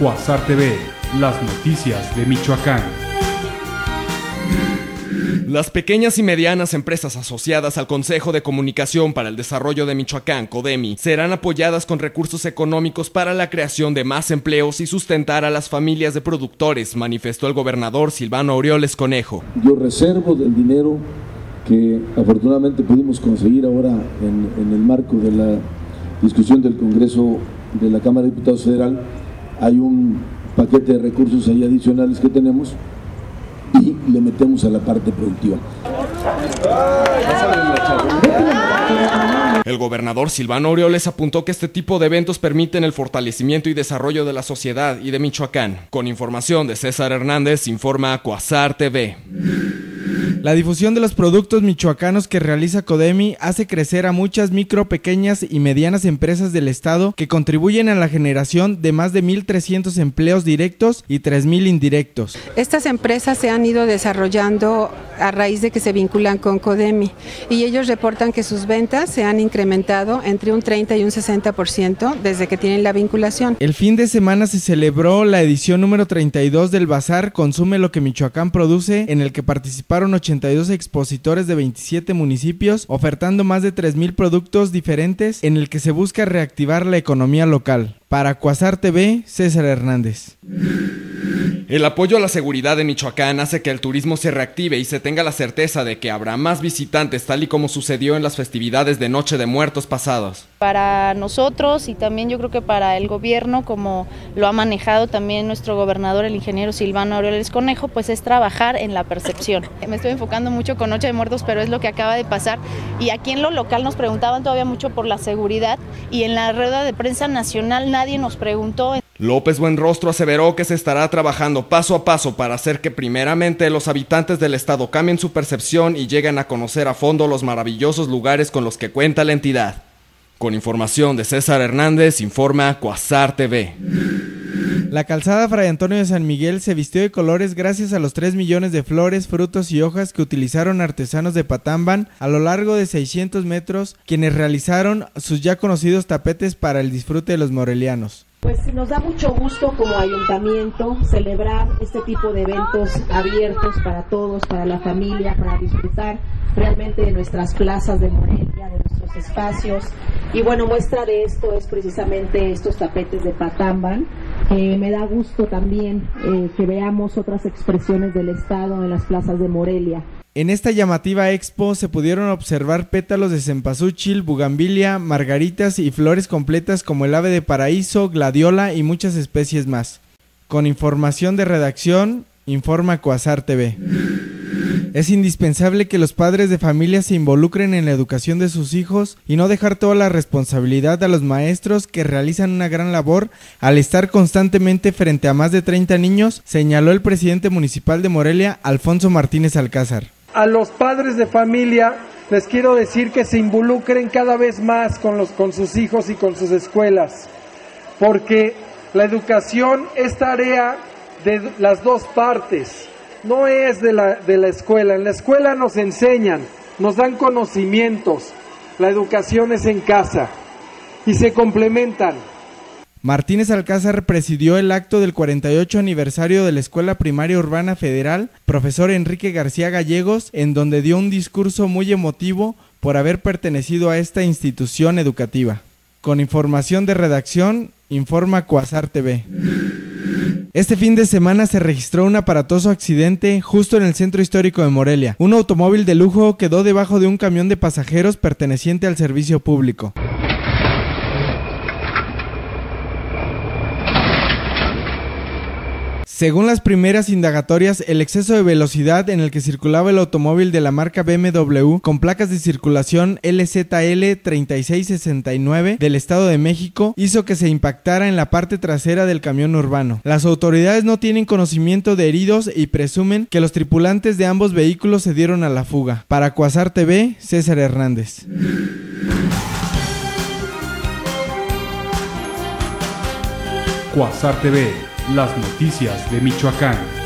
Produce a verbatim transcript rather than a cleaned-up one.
Cuasar T V, las noticias de Michoacán. Las pequeñas y medianas empresas asociadas al Consejo de Comunicación para el Desarrollo de Michoacán, CODEMI, serán apoyadas con recursos económicos para la creación de más empleos y sustentar a las familias de productores, manifestó el gobernador Silvano Aureoles Conejo. Yo reservo del dinero que afortunadamente pudimos conseguir ahora en, en el marco de la discusión del Congreso de la Cámara de Diputados Federal. Hay un paquete de recursos ahí adicionales que tenemos y le metemos a la parte productiva. El gobernador Silvano Aureoles apuntó que este tipo de eventos permiten el fortalecimiento y desarrollo de la sociedad y de Michoacán. Con información de César Hernández, informa Cuasar T V. La difusión de los productos michoacanos que realiza CODEMI hace crecer a muchas micro, pequeñas y medianas empresas del estado que contribuyen a la generación de más de mil trescientos empleos directos y tres mil indirectos. Estas empresas se han ido desarrollando a raíz de que se vinculan con CODEMI y ellos reportan que sus ventas se han incrementado entre un treinta y un sesenta por ciento desde que tienen la vinculación. El fin de semana se celebró la edición número treinta y dos del Bazar Consume lo que Michoacán produce, en el que participaron ochenta y dos expositores de veintisiete municipios, ofertando más de tres mil productos diferentes, en el que se busca reactivar la economía local. Para Cuasar T V, César Hernández. El apoyo a la seguridad de Michoacán hace que el turismo se reactive y se tenga la certeza de que habrá más visitantes, tal y como sucedió en las festividades de Noche de Muertos pasados. Para nosotros y también yo creo que para el gobierno, como lo ha manejado también nuestro gobernador, el ingeniero Silvano Aureoles Conejo, pues es trabajar en la percepción. Me estoy enfocando mucho con Noche de Muertos, pero es lo que acaba de pasar. Y aquí en lo local nos preguntaban todavía mucho por la seguridad y en la rueda de prensa nacional nadie nos preguntó. López Buenrostro aseveró que se estará trabajando paso a paso para hacer que primeramente los habitantes del estado cambien su percepción y lleguen a conocer a fondo los maravillosos lugares con los que cuenta la entidad. Con información de César Hernández, informa Cuasar T V. La calzada Fray Antonio de San Miguel se vistió de colores gracias a los tres millones de flores, frutos y hojas que utilizaron artesanos de Patamban a lo largo de seiscientos metros, quienes realizaron sus ya conocidos tapetes para el disfrute de los morelianos. Pues nos da mucho gusto como ayuntamiento celebrar este tipo de eventos abiertos para todos, para la familia, para disfrutar realmente de nuestras plazas de Morelia, de nuestros espacios. Y bueno, muestra de esto es precisamente estos tapetes de Patamban. Eh, me da gusto también eh, que veamos otras expresiones del estado en las plazas de Morelia. En esta llamativa expo se pudieron observar pétalos de cempasúchil, bugambilia, margaritas y flores completas como el ave de paraíso, gladiola y muchas especies más. Con información de redacción, informa Cuasar T V. Es indispensable que los padres de familia se involucren en la educación de sus hijos y no dejar toda la responsabilidad a los maestros, que realizan una gran labor al estar constantemente frente a más de treinta niños, señaló el presidente municipal de Morelia, Alfonso Martínez Alcázar. A los padres de familia les quiero decir que se involucren cada vez más con, los, con sus hijos y con sus escuelas, porque la educación es tarea de las dos partes, no es de la, de la escuela. En la escuela nos enseñan, nos dan conocimientos, la educación es en casa y se complementan. Martínez Alcázar presidió el acto del cuarenta y ocho aniversario de la Escuela Primaria Urbana Federal, profesor Enrique García Gallegos, en donde dio un discurso muy emotivo por haber pertenecido a esta institución educativa. Con información de redacción, informa Cuasar T V. Este fin de semana se registró un aparatoso accidente justo en el centro histórico de Morelia. Un automóvil de lujo quedó debajo de un camión de pasajeros perteneciente al servicio público. Según las primeras indagatorias, el exceso de velocidad en el que circulaba el automóvil de la marca B M W con placas de circulación L Z L treinta y seis sesenta y nueve del Estado de México hizo que se impactara en la parte trasera del camión urbano. Las autoridades no tienen conocimiento de heridos y presumen que los tripulantes de ambos vehículos se dieron a la fuga. Para Cuasar T V, César Hernández. Cuasar T V, las noticias de Michoacán.